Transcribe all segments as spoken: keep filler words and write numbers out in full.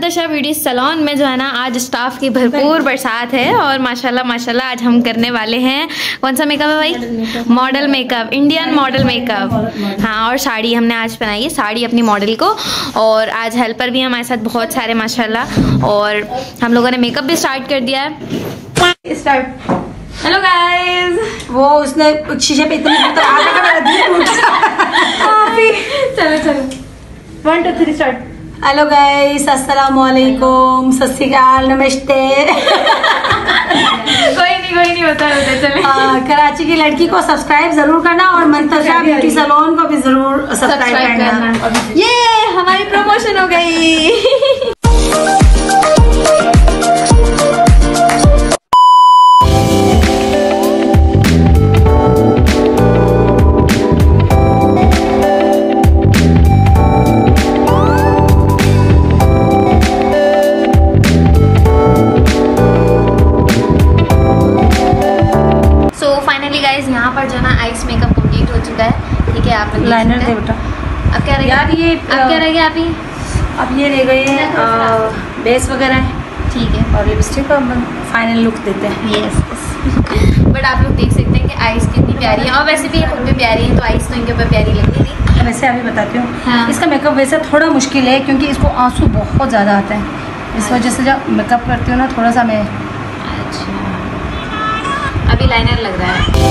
Mantasha beauty salon में जो है ना आज स्टाफ की भरपूर बरसात है और माशाल्लाह माशाल्लाह आज हम करने वाले हैं कौन सा मेकअप है भाई? Model makeup, Indian model makeup. हाँ, और साड़ी हमने आज पहनाई है, साड़ी अपनी मॉडल को। और आज हेल्पर भी हमारे साथ बहुत सारे माशाल्लाह। और हम लोगों ने मेकअप भी स्टार्ट कर दिया है। स्टार्ट। Hello guys. वो उसने शीशे पे इतने तो आगे का मेरा दिल टूट गया। चलो चलो one two three start. Hello guys, अस्सलाम वालेकुम, सत श्री अकाल, नमस्ते। कोई नहीं कोई नहीं होता होता चले। आ, कराची की लड़की को सब्सक्राइब जरूर करना और मंतशा ब्यूटी सैलून को भी जरूर सब्सक्राइब करना। ये हमारी प्रमोशन हो गई। यहाँ पर जो ना आइस मेकअप कंप्लीट हो चुका है। ठीक है, आप लाइनर दे बेटा। अब क्या रहेगा यार? ये अब क्या रहेगा आप ही? अब ये रह गए हैं बेस वगैरह है। ठीक है, और लिपस्टिक का फाइनल लुक देते हैं। यस बट आप लोग देख सकते हैं कि आइस कितनी प्यारी है और वैसे भी खुद भी प्यारी है, तो आइस तो इनके ऊपर प्यारी लगती थी। वैसे अभी बताती हूँ। हाँ। इसका मेकअप वैसे थोड़ा मुश्किल है क्योंकि इसको आंसू बहुत ज़्यादा आते हैं। इस वजह से जब मेकअप करती हूँ ना थोड़ा सा मैं अच्छा अभी लाइनर लग रहा है।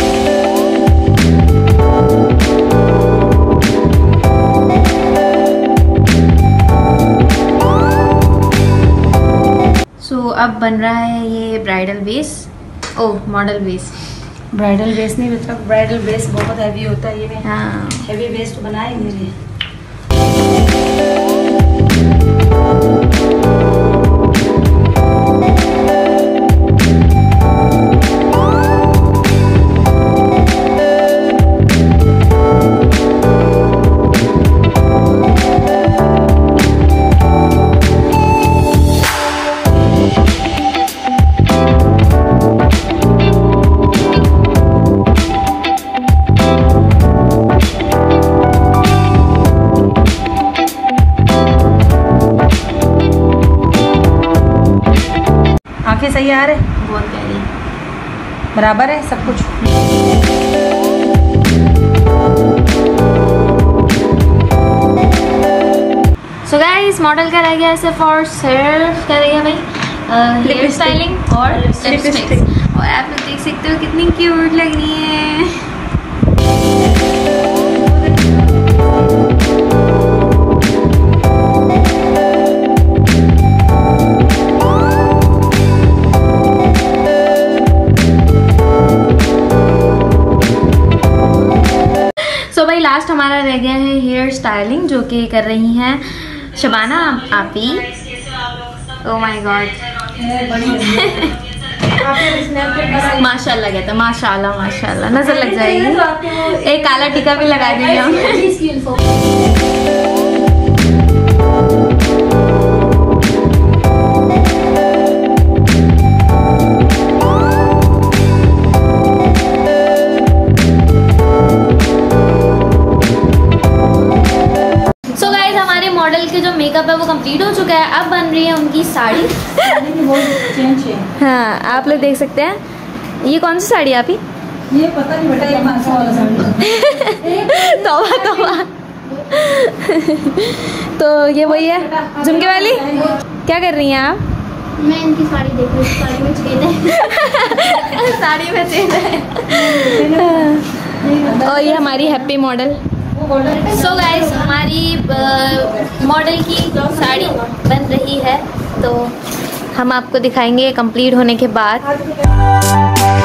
सो so, अब बन रहा है ये bridal base. Oh model base. Bridal base नहीं मतलब ब्राइडल बेस बहुत हैवी होता है। ये मैं हाँ हैवी बेस तो बनाया ही नहीं। आंखें सही आ रहे? बहुत प्यारी, बराबर है सब कुछ। सो गाइस मॉडल का रह गया सिर्फ और सिर्फ क्या रह गया भाई? हेयर स्टाइलिंग और लिपस्टिक। और आप लोग देख सकते हो कितनी क्यूट लग रही है। सो so भाई लास्ट हमारा रह गया है हेयर स्टाइलिंग, जो कि कर रही हैं शबाना आपी। ओह माय गॉड, माशाल्लाह कहता है, माशाल्लाह माशाल्लाह, नजर लग जाएगी। एक काला टीका भी लगा देंगे हम। मॉडल के जो मेकअप है वो कंप्लीट हो चुका है। अब बन रही है उनकी साड़ी। हाँ आप लोग देख सकते हैं। ये कौन सी साड़ी है आप ही? ये पता नहीं बेटा, ये पाँच सौ वाला साड़ी। तौबा तौबा। तो ये वही है झुमके वाली। क्या कर रही हैं आप? मैं इनकी साड़ी देख रही हूँ। साड़ी में छेद है। साड़ी में छेद है। और ये हमारी हैप्पी मॉडल। सो गाइस हमारी मॉडल की साड़ी बन रही है, तो हम आपको दिखाएंगे कंप्लीट होने के बाद।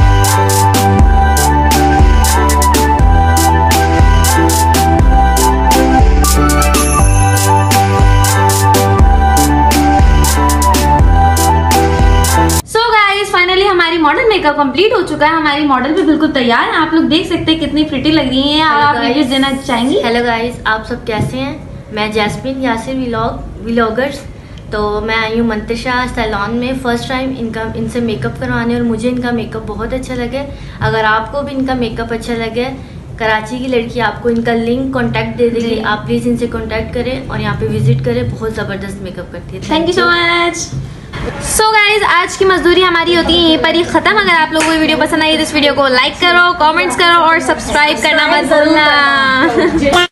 फाइनली हमारी मॉडल मेकअप कंप्लीट हो चुका है। हमारी मॉडल भी बिल्कुल तैयार है। आप लोग देख सकते हैं कितनी प्रिटी लग रही हैं। आप रिव्यूज देना चाहेंगी? हेलो गाइस, आप सब कैसे हैं? मैं जैस्मिन यासिर व्लॉग व्लॉगर्स। तो मैं आई हूँ मंतशा सैलून में फर्स्ट टाइम इनका इनसे मेकअप करवाने, और मुझे इनका मेकअप बहुत अच्छा लगे। अगर आपको भी इनका मेकअप अच्छा लगे कराची की लड़की, आपको इनका लिंक कांटेक्ट दे देगी, आप प्लीज़ इनसे कांटेक्ट करें और यहाँ पे विजिट करें। बहुत ज़बरदस्त मेकअप करती है। Thank you so much. So guys, आज की मजदूरी हमारी होती है यहीं पर ही खत्म। अगर आप लोगों को वीडियो पसंद आई तो इस वीडियो को लाइक करो, कमेंट्स करो और सब्सक्राइब करना मत भूलना।